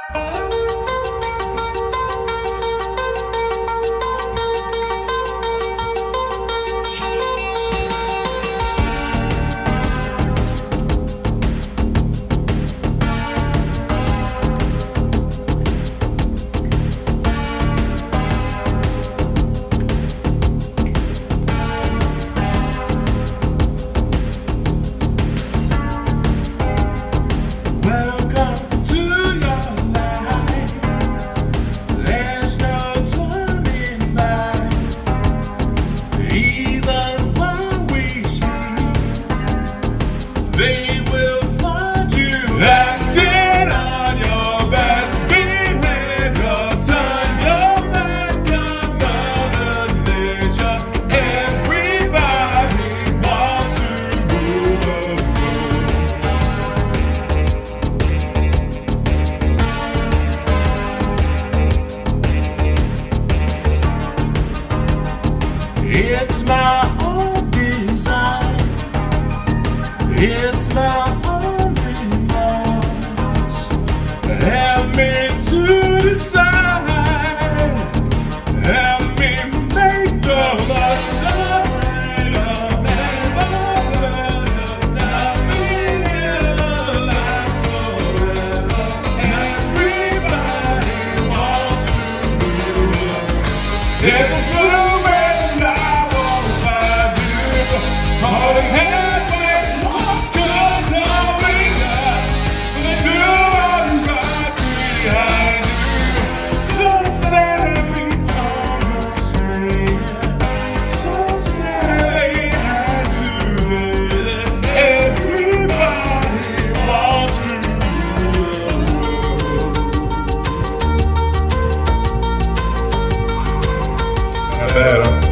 They will find you acting on your best behavior. Turn your back on Mother Nature. Everybody wants to rule the world. It's my own design. It's my own remorse. Help me to decide. Help me make the most suffering of never pleasure. Nothing ever lasts forever. Everybody wants to rule. There's a blue and I won't find you. Holding hands. Bad, huh?